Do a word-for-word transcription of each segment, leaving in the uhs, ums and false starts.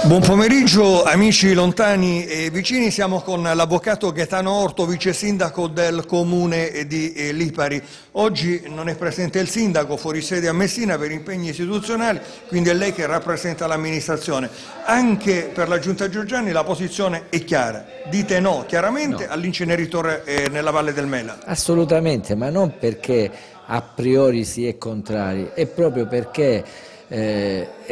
Buon pomeriggio amici lontani e vicini, siamo con l'avvocato Gaetano Orto, vice sindaco del comune di Lipari. Oggi non è presente il sindaco, fuori sede a Messina per impegni istituzionali, quindi è lei che rappresenta l'amministrazione. Anche per la Giunta Giorgiani la posizione è chiara, dite no chiaramente no. all'inceneritore eh, nella Valle del Mela. Assolutamente, ma non perché a priori si è contrari, è proprio perché Eh, è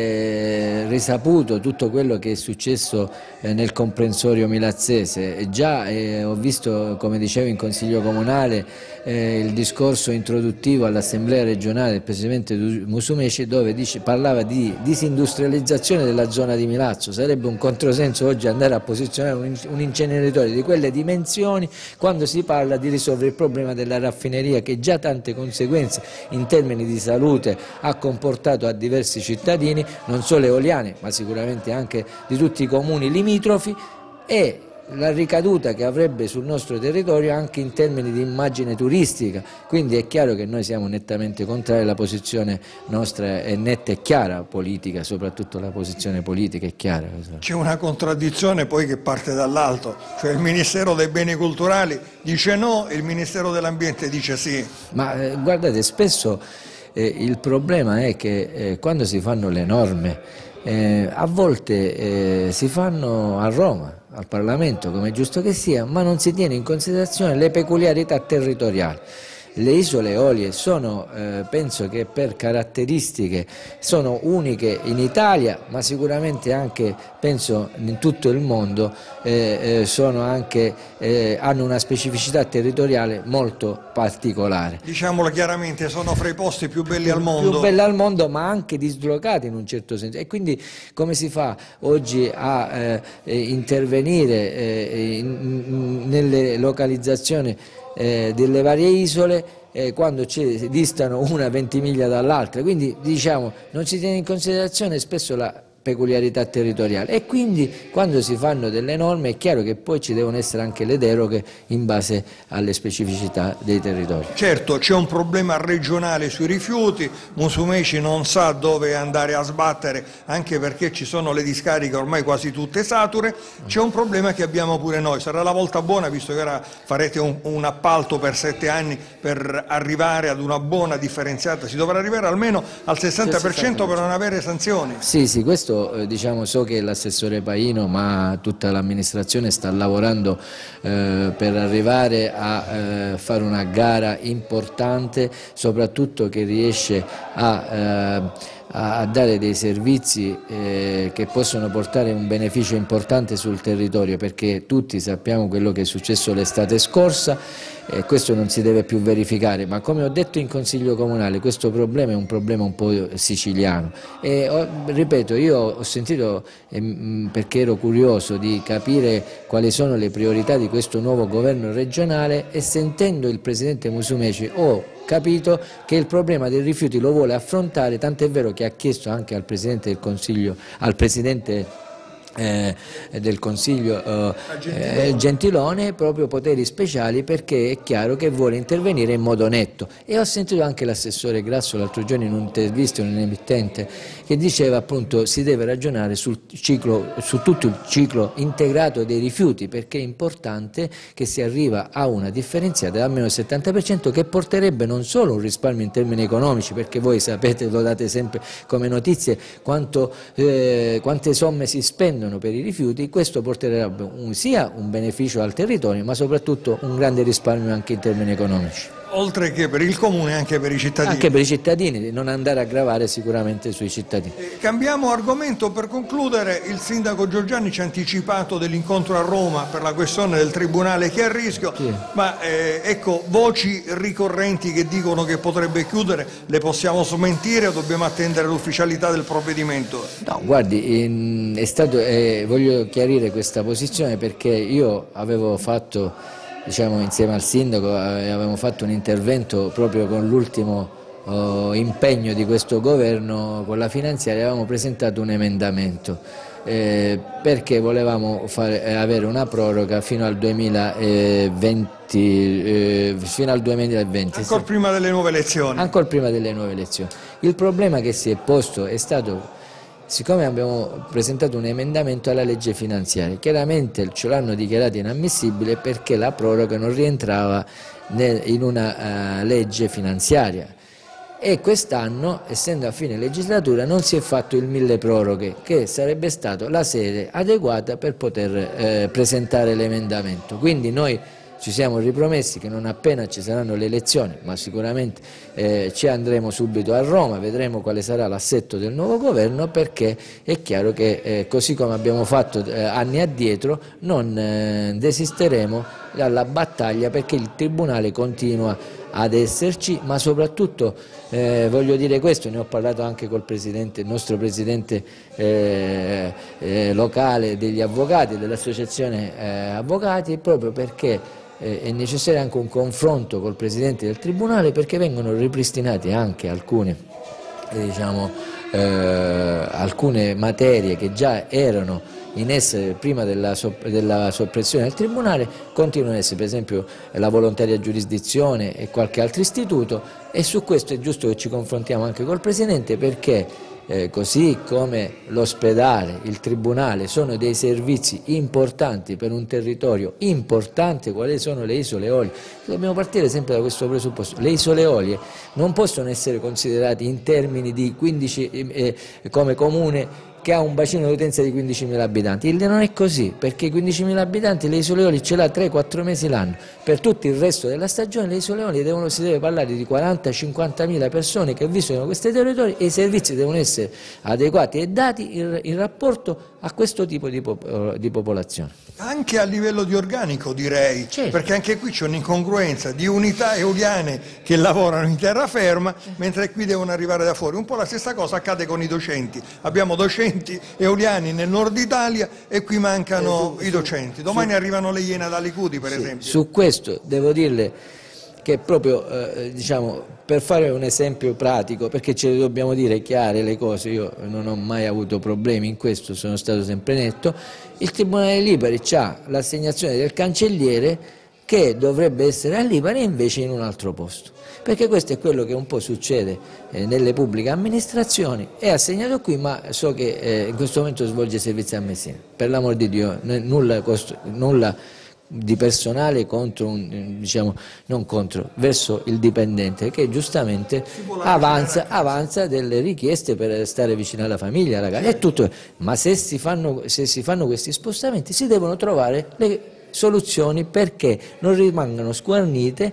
eh, risaputo tutto quello che è successo eh, nel comprensorio milazzese. Già eh, ho visto, come dicevo in Consiglio Comunale, eh, il discorso introduttivo all'Assemblea regionale del Presidente Musumeci, dove dice, parlava di disindustrializzazione della zona di Milazzo. Sarebbe un controsenso oggi andare a posizionare un, un inceneritore di quelle dimensioni quando si parla di risolvere il problema della raffineria, che già tante conseguenze in termini di salute ha comportato a diversi cittadini, non solo eoliani ma sicuramente anche di tutti i comuni limitrofi, e la ricaduta che avrebbe sul nostro territorio anche in termini di immagine turistica. Quindi è chiaro che noi siamo nettamente contrari, la posizione nostra è netta e chiara, politica, soprattutto la posizione politica è chiara. C'è una contraddizione poi che parte dall'alto, cioè il Ministero dei Beni Culturali dice no e il Ministero dell'Ambiente dice sì. Ma eh, guardate, spesso Eh, il problema è che eh, quando si fanno le norme, eh, a volte eh, si fanno a Roma, al Parlamento, come è giusto che sia, ma non si tiene in considerazione le peculiarità territoriali. Le isole Eolie sono, eh, penso che per caratteristiche, sono uniche in Italia, ma sicuramente anche, penso, in tutto il mondo, eh, eh, sono anche, eh, hanno una specificità territoriale molto particolare. Diciamolo chiaramente, sono fra i posti più belli al mondo. Più belli al mondo, ma anche dislocati in un certo senso. E quindi come si fa oggi a eh, intervenire eh, in, in, nelle localizzazioni Eh, delle varie isole eh, quando ci distano una venti miglia dall'altra? Quindi diciamo non si tiene in considerazione spesso la peculiarità territoriale, e quindi quando si fanno delle norme è chiaro che poi ci devono essere anche le deroghe in base alle specificità dei territori. Certo, c'è un problema regionale sui rifiuti, Musumeci non sa dove andare a sbattere, anche perché ci sono le discariche ormai quasi tutte sature. C'è un problema che abbiamo pure noi, sarà la volta buona, visto che ora farete un, un appalto per sette anni per arrivare ad una buona differenziata, si dovrà arrivare almeno al sessanta per cento per non avere sanzioni. Sì, sì, questo diciamo, so che l'assessore Paino, ma tutta l'amministrazione sta lavorando eh, per arrivare a eh, fare una gara importante, soprattutto che riesce a, eh, a dare dei servizi eh, che possono portare un beneficio importante sul territorio, perché tutti sappiamo quello che è successo l'estate scorsa e questo non si deve più verificare, ma come ho detto in Consiglio Comunale questo problema è un problema un po' siciliano e ho, ripeto, io ho sentito, eh, perché ero curioso di capire quali sono le priorità di questo nuovo governo regionale, e sentendo il Presidente Musumeci ho capito che il problema dei rifiuti lo vuole affrontare, tant'è vero che ha chiesto anche al Presidente del Consiglio, al Presidente Eh, del Consiglio eh, eh, Gentiloni, proprio poteri speciali, perché è chiaro che vuole intervenire in modo netto. E ho sentito anche l'assessore Grasso l'altro giorno in un'intervista, in un emittente, che diceva appunto si deve ragionare sul ciclo, su tutto il ciclo integrato dei rifiuti, perché è importante che si arriva a una differenziata da almeno il settanta per cento, che porterebbe non solo un risparmio in termini economici, perché voi sapete, lo date sempre come notizie, quanto, eh, quante somme si spendono per i rifiuti. Questo porterebbe un, sia un beneficio al territorio, ma soprattutto un grande risparmio anche in termini economici. Oltre che per il comune, anche per i cittadini. Anche per i cittadini, non andare a gravare sicuramente sui cittadini. Eh, cambiamo argomento per concludere. Il sindaco Giorgiani ci ha anticipato dell'incontro a Roma per la questione del tribunale che è a rischio, sì. ma eh, ecco, voci ricorrenti che dicono che potrebbe chiudere, le possiamo smentire o dobbiamo attendere l'ufficialità del provvedimento? No, guardi, in, è stato, eh, voglio chiarire questa posizione perché io avevo fatto, diciamo, insieme al sindaco avevamo fatto un intervento proprio con l'ultimo oh, impegno di questo governo con la finanziaria, avevamo presentato un emendamento eh, perché volevamo fare, eh, avere una proroga fino al duemilaventi, eh, fino al duemilaventi, ancora sì. prima delle nuove elezioni. Ancora prima delle nuove elezioni. Il problema che si è posto è stato siccome abbiamo presentato un emendamento alla legge finanziaria, chiaramente ce l'hanno dichiarato inammissibile perché la proroga non rientrava nel, in una uh, legge finanziaria. E quest'anno, essendo a fine legislatura, non si è fatto il mille proroghe, che sarebbe stato la sede adeguata per poter eh, presentare l'emendamento. Quindi noi ci siamo ripromessi che non appena ci saranno le elezioni, ma sicuramente eh, ci andremo subito a Roma, vedremo quale sarà l'assetto del nuovo governo, perché è chiaro che eh, così come abbiamo fatto eh, anni addietro non eh, desisteremo dalla battaglia, perché il Tribunale continua ad esserci, ma soprattutto eh, voglio dire questo, ne ho parlato anche col presidente, il nostro presidente eh, eh, locale degli avvocati, dell'associazione eh, avvocati, proprio perché eh, è necessario anche un confronto col presidente del Tribunale, perché vengono ripristinati anche alcune, eh, diciamo, eh, alcune materie che già erano in essere prima della, sop della soppressione del Tribunale, continuano ad essere, per esempio la volontaria giurisdizione e qualche altro istituto, e su questo è giusto che ci confrontiamo anche col Presidente, perché eh, così come l'ospedale, il Tribunale sono dei servizi importanti per un territorio importante quali sono le isole Eolie. Dobbiamo partire sempre da questo presupposto: le isole Eolie non possono essere considerate in termini di quindici eh, come comune che ha un bacino di utenza di quindicimila abitanti. Non è così, perché i quindicimila abitanti le isole Eolie ce l'ha tre quattro mesi l'anno. Per tutto il resto della stagione le isole Eolie devono, si deve parlare di quaranta cinquantamila persone che vivono in questi territori, e i servizi devono essere adeguati e dati in, in rapporto a questo tipo di, pop di popolazione. Anche a livello di organico, direi, certo, perché anche qui c'è un'incongruenza di unità eoliane che lavorano in terraferma, mentre qui devono arrivare da fuori. Un po' la stessa cosa accade con i docenti. Abbiamo docenti eoliani nel nord Italia e qui mancano eh, su, i docenti. Domani su, arrivano le Iene da Alicudi, per sì, esempio. Su questo devo dirle che proprio, eh, diciamo, per fare un esempio pratico, perché ce le dobbiamo dire chiare le cose, io non ho mai avuto problemi in questo, sono stato sempre netto, il Tribunale di Lipari ha l'assegnazione del cancelliere che dovrebbe essere a Lipari e invece in un altro posto, perché questo è quello che un po' succede eh, nelle pubbliche amministrazioni. È assegnato qui, ma so che eh, in questo momento svolge servizi a Messina. Per l'amor di Dio, nulla, costo, nulla di personale contro, un, diciamo, non contro, verso il dipendente che giustamente avanza, avanza delle richieste per stare vicino alla famiglia, ragazzi, è tutto. Ma se si fanno, se si fanno questi spostamenti si devono trovare le soluzioni perché non rimangano sguarnite,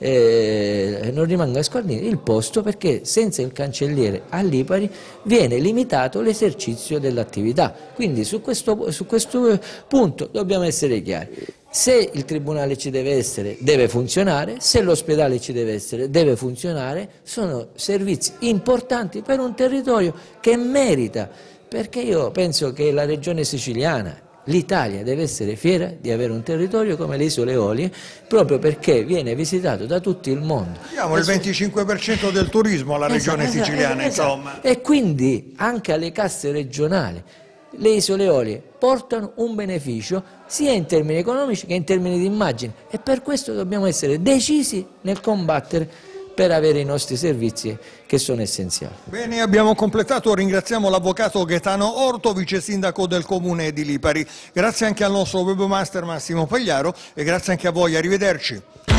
eh, non rimanga sguarnito il posto, perché senza il cancelliere a Lipari viene limitato l'esercizio dell'attività. Quindi su questo, su questo punto dobbiamo essere chiari. Se il Tribunale ci deve essere, deve funzionare; se l'ospedale ci deve essere, deve funzionare. Sono servizi importanti per un territorio che merita, perché io penso che la regione siciliana, l'Italia, deve essere fiera di avere un territorio come le isole Eolie, proprio perché viene visitato da tutto il mondo. Abbiamo il venticinque per cento del turismo alla regione esatto, siciliana, esatto, insomma. E quindi anche alle casse regionali le isole Eolie portano un beneficio sia in termini economici che in termini di immagine, e per questo dobbiamo essere decisi nel combattere per avere i nostri servizi che sono essenziali. Bene, abbiamo completato. Ringraziamo l'avvocato Gaetano Orto, vice sindaco del comune di Lipari. Grazie anche al nostro webmaster Massimo Pagliaro e grazie anche a voi. Arrivederci.